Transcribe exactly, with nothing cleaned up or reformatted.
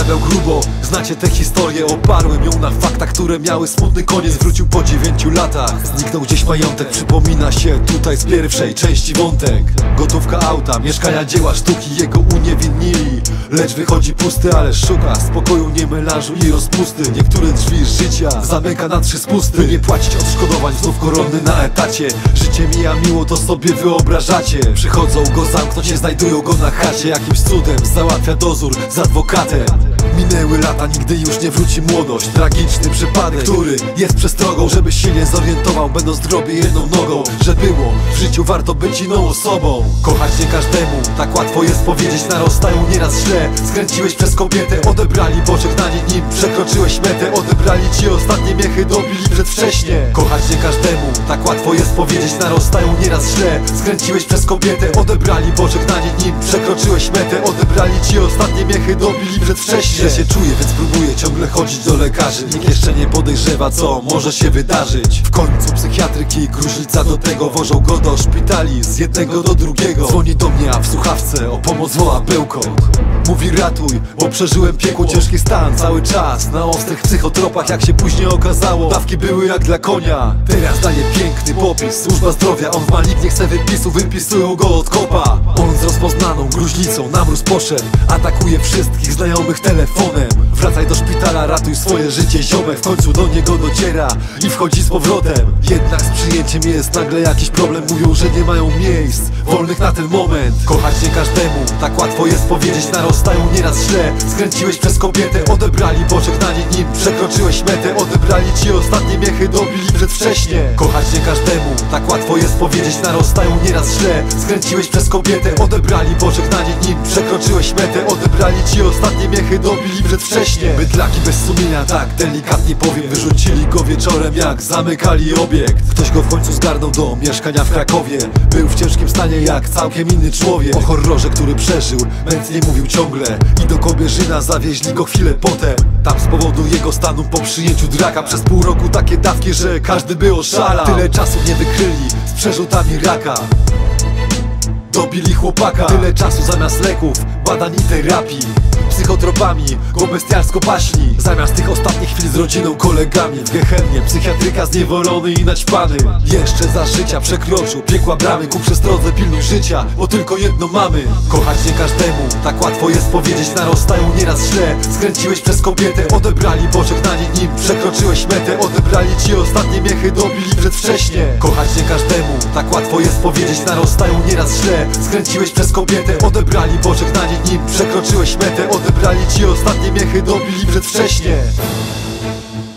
zarabiał grubo. Znacie tę historię, oparłem ją na faktach, które miały smutny koniec. Wrócił po dziewięciu latach, zniknął gdzieś majątek. Przypomina się tutaj z pierwszej części wątek. Gotówka auta, mieszkania, dzieła sztuki jego uniewinnili. Lecz wychodzi pusty, ale szuka spokoju, nie melanżu i rozpusty. Niektóre drzwi życia zamyka na trzy spusty. By nie płacić odszkodowań, znów koronny na etacie. Życie mija miło, to sobie wyobrażacie. Przychodzą go zamknąć, nie znajdują go na chacie. Jakimś cudem załatwia dozór z adwokatem. Minęły lata, nigdy już nie wróci młodość. Tragiczny przypadek, który jest przestrogą, żebyś się nie zorientował, będąc drobie jedną nogą. Że było w życiu warto być inną osobą. Kochać nie każdemu, tak łatwo jest powiedzieć. Narostają nieraz źle, skręciłeś przez kobietę. Odebrali pożegnanie, nim przekroczyłeś metę. Odebrali ci ostatnie miechy, dobili przedwcześnie. Kochać nie każdemu, tak łatwo jest powiedzieć. Narostają nieraz źle, skręciłeś przez kobietę. Odebrali pożegnanie, nim przekroczyłeś metę. Odebrali ci ostatnie miechy, dobili przedwcześnie. Źle się czuję, więc próbuję ciągle chodzić do lekarzy. Nikt jeszcze nie podejrzewa, co może się wydarzyć. W końcu psychiatryki, gruźlica do tego. Wożą go do szpitali, z jednego do drugiego. Dzwoni do mnie, a w słuchawce o pomoc woła bełkot. Mówi ratuj, bo przeżyłem piekło. Ciężki stan cały czas, na ostrych psychotropach. Jak się później okazało, dawki były jak dla konia. Teraz daje piękny popis, służba zdrowia. On w malignie chce wypisu, wypisują go od kopa. On z rozpoznaną gruźlicą na mróz poszedł. Atakuje wszystkich znajomych telefonem. Wracaj do szpitala, ratuj swoje życie, ziomek. W końcu do niego dociera i wchodzi z powrotem. Jednak z przyjęciem jest nagle jakiś problem. Mówią, że nie mają miejsc wolnych na ten moment. Kochać nie każdemu, tak łatwo jest powiedzieć. Narostają nieraz źle, skręciłeś przez kobietę. Odebrali pożegnanie, nim przekroczyłeś metę. Odebrali ci ostatnie miechy, dobili przedwcześnie. Kochać nie każdemu, tak łatwo jest powiedzieć. Narostają nieraz źle, skręciłeś przez kobietę. Odebrali pożegnanie, nim przekroczyłeś metę. Odebrali ci ostatnie miechy, dobili przedwcześnie. Bydlaki bez sumienia, tak delikatnie powiem. Wyrzucili go wieczorem, jak zamykali obiekt. Ktoś go w końcu zgarnął do mieszkania w Krakowie. Był w ciężkim stanie jak całkiem inny człowiek. O horrorze, który przeżył, mętnie mówił ciągle. I do Kobierzyna zawieźli go chwilę potem. Tam z powodu jego stanu po przyjęciu draka przez pół roku takie dawki, że każdy by oszalał. Tyle czasu nie wykryli z przerzutami raka. Dobili chłopaka. Tyle czasu zamiast leków, badań i terapii. Psychotropami go bestialsko paśni. Zamiast tych ostatnich chwil z rodziną, kolegami w Gehennie. Psychiatryka zniewolony i naćpany. Jeszcze za życia przekroczył piekła bramy. Ku przestrodze pilnuj życia, bo tylko jedno mamy. Kochać nie każdemu, tak łatwo jest powiedzieć. Narostają nieraz źle, skręciłeś przez kobietę. Odebrali pożegnanie, nim przekroczyłeś metę. Odebrali ci ostatnie miechy, dobili przedwcześnie. Kochać nie każdemu, tak łatwo jest powiedzieć. Narostają nieraz źle, skręciłeś przez kobietę. Odebrali pożegnanie, nim przekroczyłeś metę. Odebrali ci ostatnie miechy, dobili przedwcześnie.